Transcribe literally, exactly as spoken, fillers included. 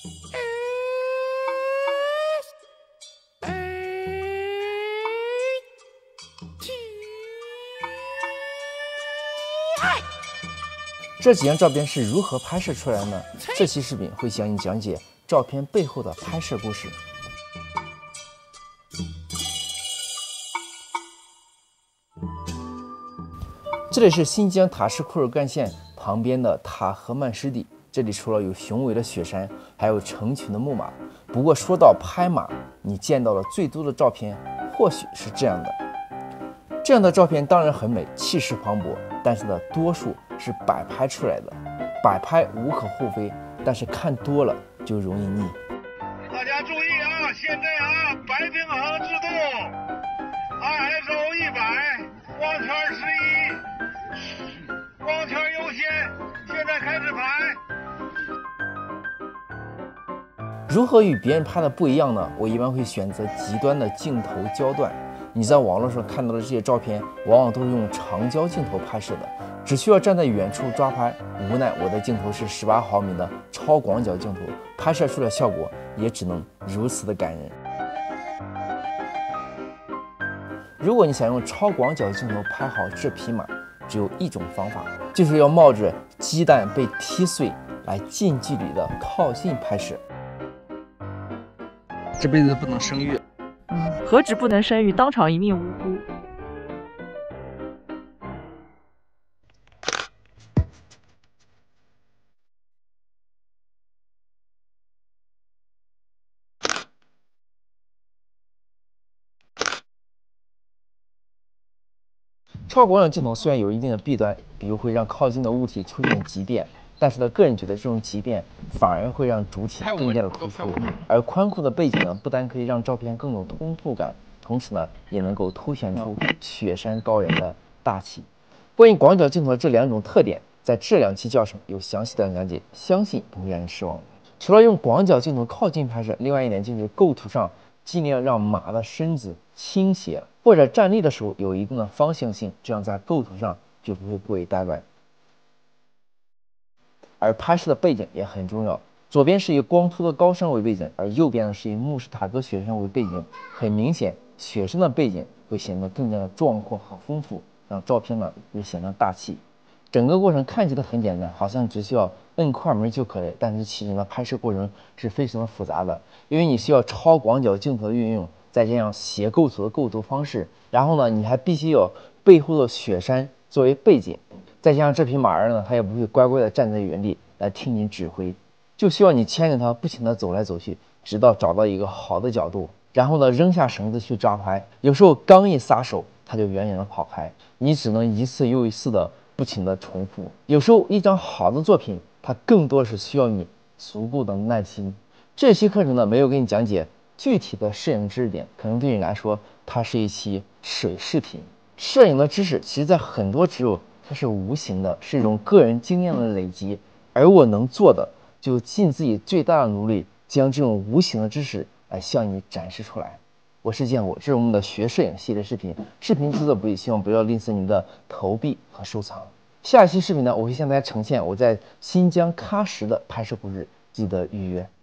这几张照片是如何拍摄出来的呢？这期视频会向你讲解照片背后的拍摄故事。这里是新疆塔什库尔干县旁边的塔河曼湿地，这里除了有雄伟的雪山，还有成群的木马。不过说到拍马，你见到的最多的照片或许是这样的。这样的照片当然很美，气势磅礴，但是呢，多数是摆拍出来的。摆拍无可厚非，但是看多了就容易腻。 大家注意啊，现在啊，白平衡制度 ，I S O 一百，光圈十一，光圈优先，现在开始拍。 如何与别人拍的不一样呢？我一般会选择极端的镜头焦段。你在网络上看到的这些照片，往往都是用长焦镜头拍摄的，只需要站在远处抓拍。无奈我的镜头是十八毫米的超广角镜头，拍摄出的效果也只能如此的感人。如果你想用超广角镜头拍好这匹马，只有一种方法，就是要冒着鸡蛋被踢碎来近距离的靠近拍摄。 这辈子不能生育。 嗯，何止不能生育，当场一命呜呼。 超广角镜头虽然有一定的弊端，比如会让靠近的物体出现畸变，但是呢，个人觉得这种畸变反而会让主体更加的突出。而宽阔的背景呢，不但可以让照片更有通透感，同时呢，也能够凸显出雪山高原的大气。关于广角镜头的这两种特点，在这两期教程有详细的讲解，相信不会让人失望。除了用广角镜头靠近拍摄，另外一点就是构图上尽量让马的身子倾斜或者站立的时候有一定的方向性，这样在构图上就不会过于呆板。而拍摄的背景也很重要，左边是以光秃的高山为背景，而右边呢是以慕士塔格雪山为背景。很明显，雪山的背景会显得更加的壮阔和丰富，让照片呢也显得大气。整个过程看起来很简单，好像只需要摁快门就可以，但是其实呢，拍摄过程是非常的复杂的，因为你需要超广角镜头的运用，再这样斜构图的构图方式，然后呢，你还必须有背后的雪山作为背景，再加上这匹马儿呢，它也不会乖乖的站在原地来听你指挥，就需要你牵着它不停的走来走去，直到找到一个好的角度，然后呢，扔下绳子去抓拍。有时候刚一撒手，它就远远的跑开，你只能一次又一次的不停的重复。有时候一张好的作品，它更多是需要你足够的耐心。这期课程呢，没有给你讲解具体的摄影知识点，可能对你来说，它是一期水视频。摄影的知识，其实在很多时候它是无形的，是一种个人经验的累积。而我能做的，就尽自己最大的努力，将这种无形的知识来向你展示出来。我是建国，这是我们的学摄影系列视频。视频制作不易，希望不要吝啬你们的投币和收藏。下一期视频呢，我会向大家呈现我在新疆喀什的拍摄故事，记得预约。